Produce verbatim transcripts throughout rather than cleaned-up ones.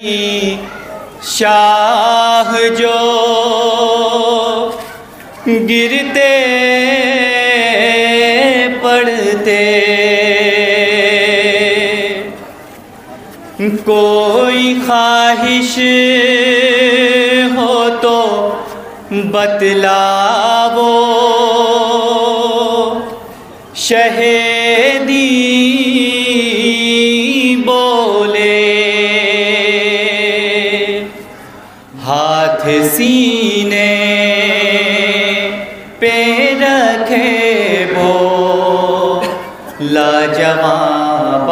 शाह जो गिरते पड़ते, कोई ख्वाहिश हो तो बतलावो, शहीदी बोले हाथ सीने पे रखे वो लाजवाब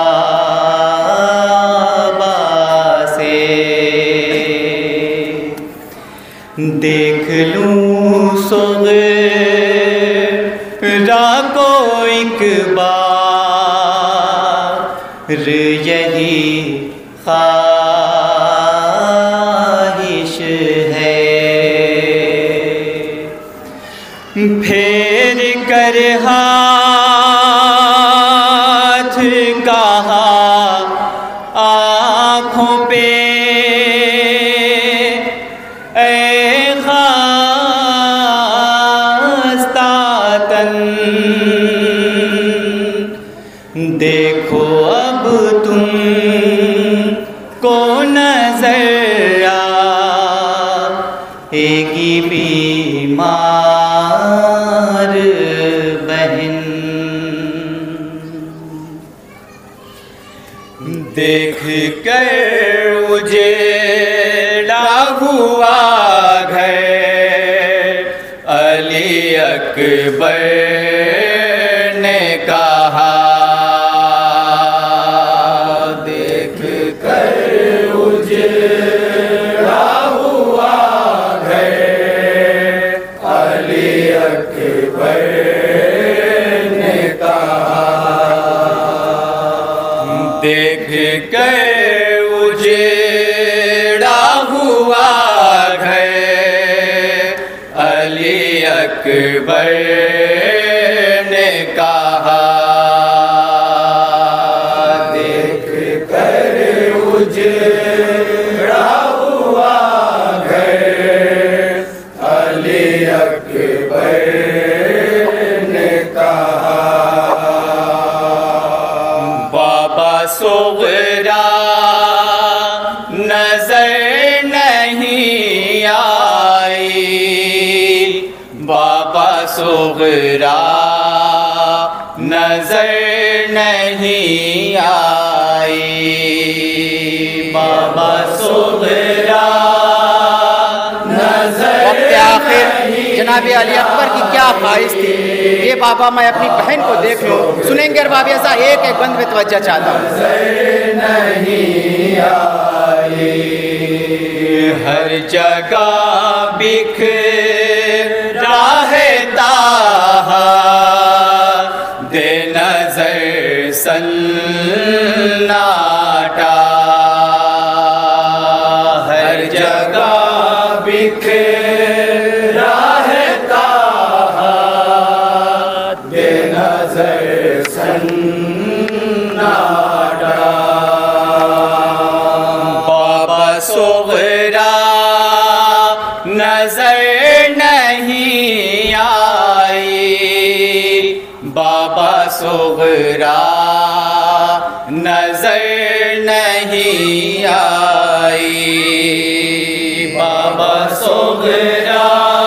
बाबा से। देख लूं सुग़रा को एक बार, यही ख्वाहिश है। फेर कर हाथ कहा आँखों पे, ऐ खास्ता तन, देखो अब तुम को नजर आएगी बीमार बहन। देख कर उजेड़ा हुआ घर, अली अकबर ने कहा। देख कर उजेड़ा हुआ घर, अली अकबर ने कहा। देख कर उजेड़ा हुआ घर, अली अकबर ने कहा। देख कर उजेड़ा हुआ घर, अली अकबर ने कहा। बाबा सुग़रा नजर नहीं आई, बाबा सुग़रा नजर नहीं आई, बाबा सुग़रा नजर आखिर जनाब अली अकबर की क्या ख्वाहिश थी, ये बाबा मैं अपनी बहन को देख लूँ। सुनेंगे और बाबा ऐसा एक एक बंद में तवज्जो चाहता हूँ। नहीं आई, हर जगह बिखरा है ताहा, दे नजर सन्नाटा, हर जगह बिखरा है ताहा, दे नजर सन्नाटा। बाबा सुग़रा नजर नहीं आई, बाबा सुग़रा नजर नहीं आई, बाबा सुग़रा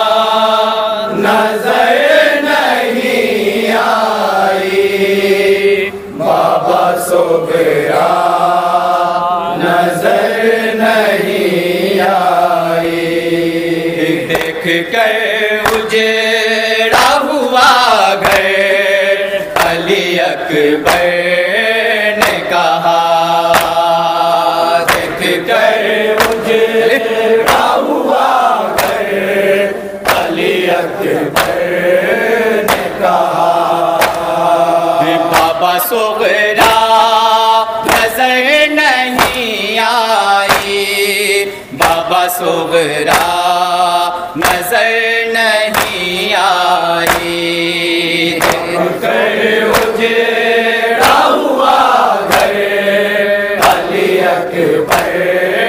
नजर नहीं आई, बाबा सुग़रा नजर नहीं आई। देख कर उजेड़ा हुआ घर, अली अकबर ने कहा। देख कर उजेड़ा हुआ घर, अली अकबर ने कहा। बाबा सुग़रा नजर नहीं आई, बाबा सुग़रा नजर नहीं आई। कर उजेड़ा हुआ घर, अली अकबर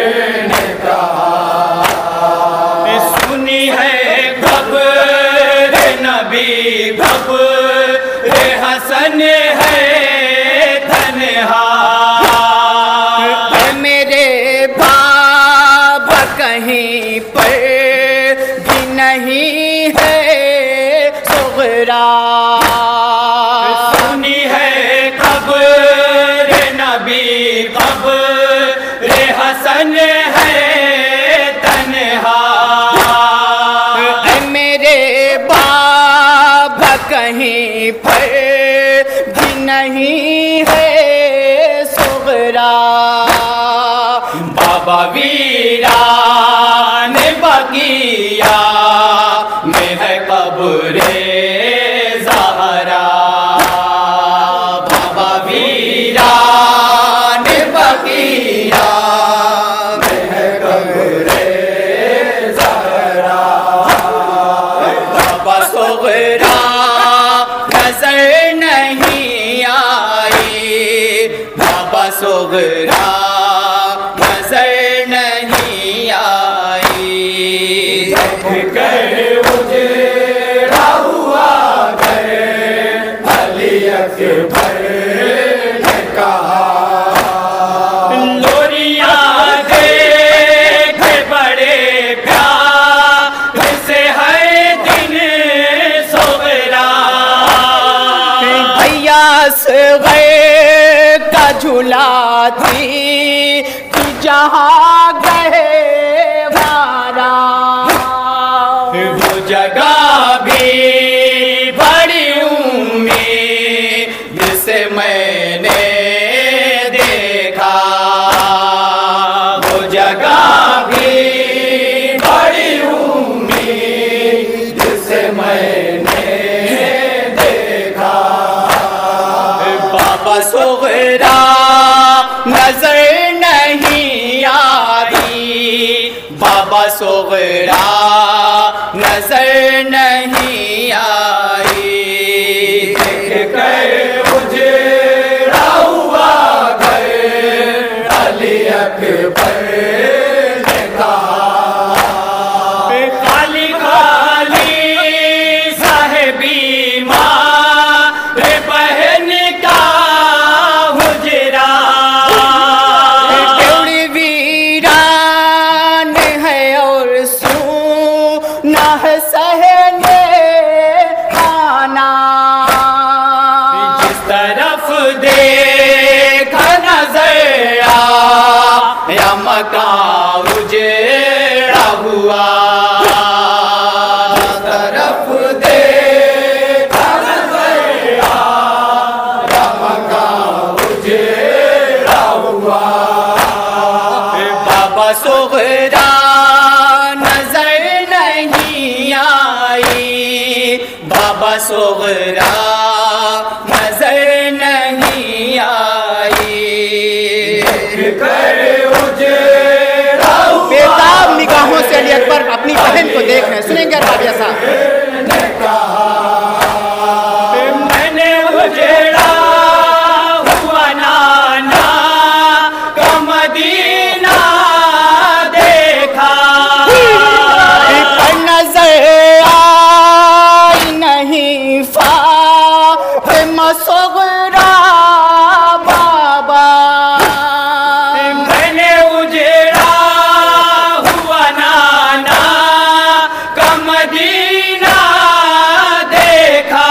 बाबा वीरान बगिया में है कब्रे ज़हरा। बाबा वीरान बगिया में है कब्रे ज़हरा। बाबा सुगरा नजर नहीं आई, बाबा सुगरा नजर नहीं आई। उजड़ा हुआ घर अली अकबर ने कहा, लोरियां देख बड़े प्यार से हर दिन सुगरा। भैया से गए का झूला थी कि जहाँ गए मारा। वो जगह भी बड़ी उम्मीद जिसे मैंने देखा। वो जगह भी बड़ी उम्मीद जिसे मैंने देखा। बाबा सुगरा नजर नहीं आई, बाबा सुगरा नजर नहीं आई। उजड़ा हुआ घर अली अकबर ने कहा, खाली खाली साहेबी माँ बहन का हुजरा। केवड़ी वीरान है और सूना है सहने खाना। जिस तरफ देखा नजर आया मकान उजड़ा हुआ। तरफ देखा नजर आया मकान उजड़ा हुआ। बाबा सुगरा नजर नहीं आई, बाबा सुगरा नजर नहीं आई। बेताब निगाहों से अली अकबर अपनी बहन को देख रहे हैं। सुनेंगे राबिया साहब। मैंने उजड़ा हुआ नाना का मदीना देखा। पर नजर आई नहीं फातिमा सुगरा बाबा। मैंने उजड़ा हुआ नाना का मदीना देखा।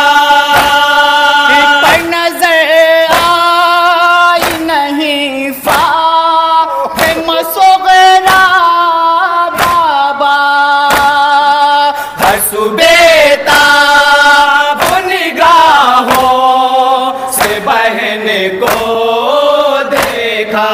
पर नजर आई नहीं फातिमा सुगरा बाबा। हर सुबेताब निगाहों से बहन को देखा।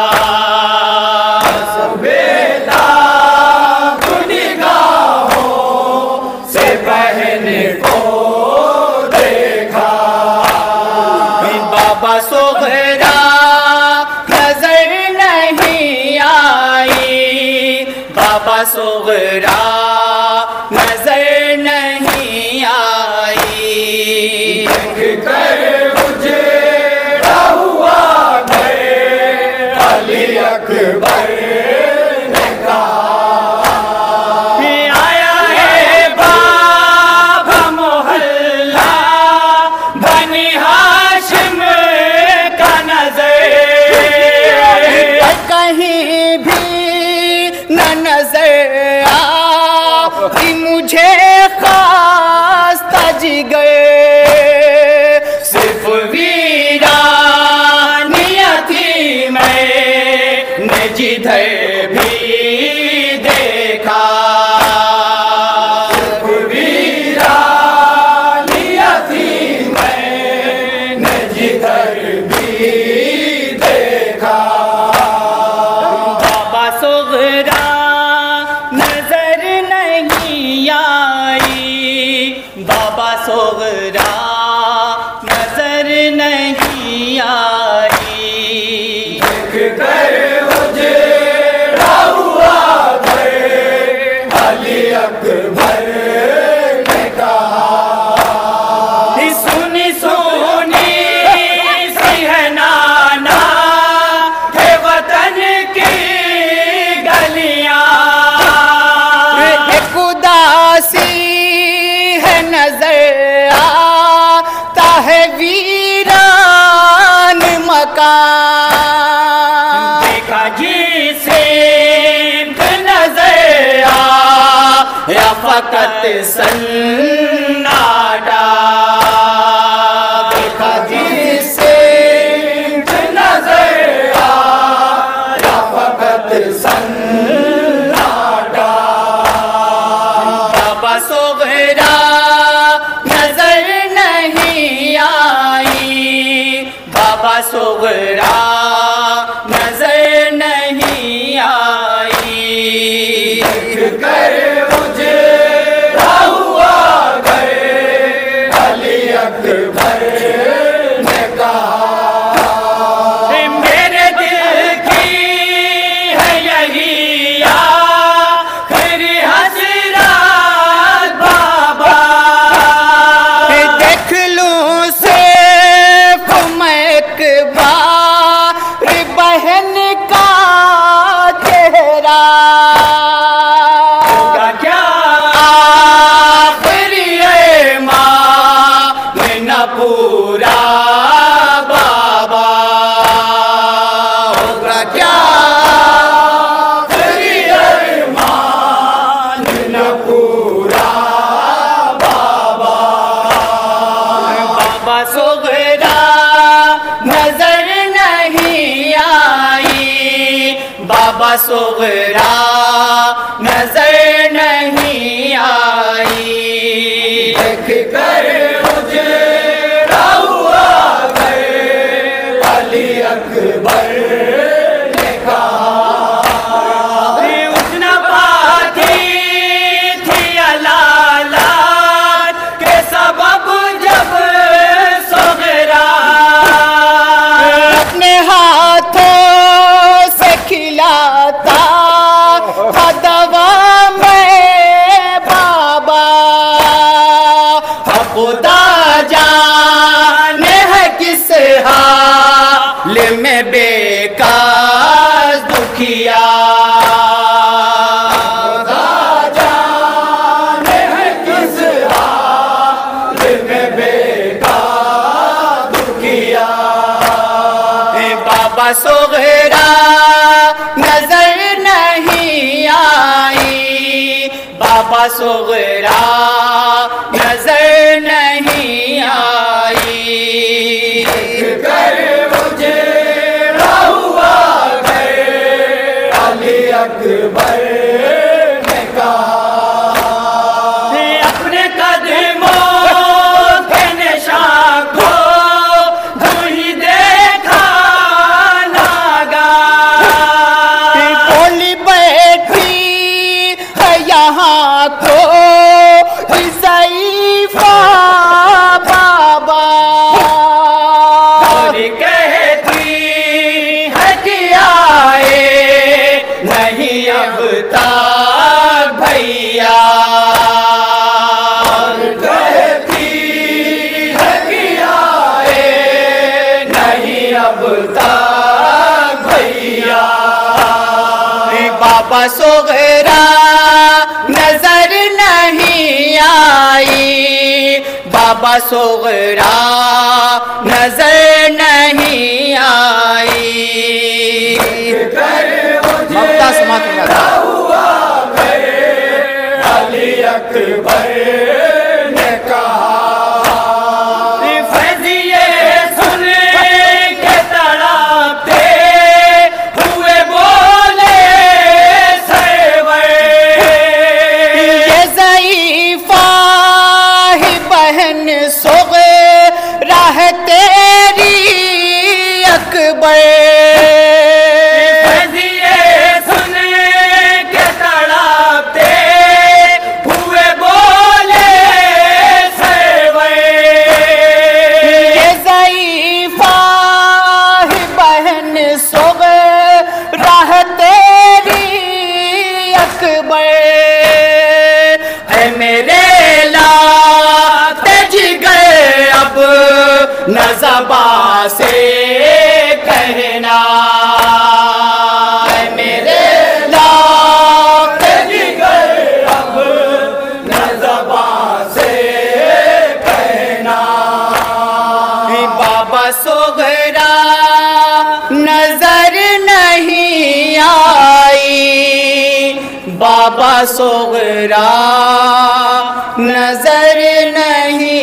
बेताब निगाहों से बहन को देखा। बाबा सुगरा नजर नहीं आई, बाबा सुगरा नजर नहीं आई। उजड़ा हुआ घर अली अकबर ने कहा, आया है बाबा मोहल्ला बनी हाशिम का नजर। कहीं भी न नजर आ कि मुझे खास तज गए। सिर्फ वीरानिया थी मैंने जिधर भी देखा। वीरानिया थी मैंने जिधर भी देखा। बाबा सिमत नजर आ या फकत सन्नाटा। देखा जी सिमत नजर आ या फकत सन्नाटा। बाबा सोगरा नजर नहीं आई, बाबा सोगरा नजर नहीं आई। देख कर मुझे हुआ गए अली अकबर ने कहा, मेरे दिल की है यही आखिरी हसरत बाबा। देख लूं सिर्फ मैं एक बार बहन का चेहरा, क्या आखिरी माँ में न पूरा बाबा होगा क्या मान न पूरा बाबा। बाबा सोगरा नजर नहीं आई, बाबा सोगरा नजर नहीं आई। देख कर मुझे हुआ गए अली अकबर ने कहा, उतना पाती थी अलालात के सबब जब सोगरा अपने हाथों से खिलाता था दवा में बाबा। खुदा जाने है किस हाल में बेकार दुखिया। जाने है किस हाल में बेकार दुखिया। बाबा सोगरा नजर नहीं आई, बाबा सोगरा नजर नहीं आई। कर मुझे हुआ गए अली अकबर ने कहा, अपने कदमों के निशान को तू ही देखा नागा। बोली बैठी है यहाँ को ज़ईफ़ा बाबा। और कहती है कि आए नहीं अब तक भैया। कहती है कि आए नहीं अब तक भैया। बाबा सोगरा नजर नहीं आई, बाबा सोगरा नजर नहीं आई। कर मुझे ममता समात हुआ गए अली अकबर ने कहा, फैजिए सुन के तड़पते हुए बोले सरवर। ये ज़ईफ़ा ही बहन सोगरा है तेरी अकबर। फैजिए सुन के तड़पते हुए बोले सरवर। ये ज़ईफ़ा ही बहन सोगरा है तेरी अकबर। है मेरे लाते जिगर अब न ज़बां से कहना। है मेरे लाते जिगर अब न ज़बां से कहना। सोगरा नजर नहीं आ काबा सोगरा नजर नहीं